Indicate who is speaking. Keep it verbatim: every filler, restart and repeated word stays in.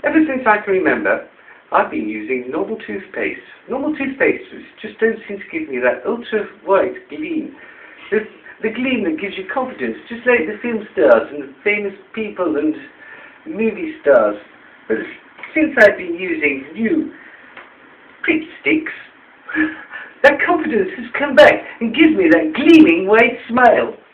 Speaker 1: Ever since I can remember, I've been using normal toothpaste. Normal toothpaste just don't seem to give me that ultra-white gleam. The, the gleam that gives you confidence, just like the film stars and the famous people and movie stars. But since I've been using new prit sticks, that confidence has come back and gives me that gleaming white smile.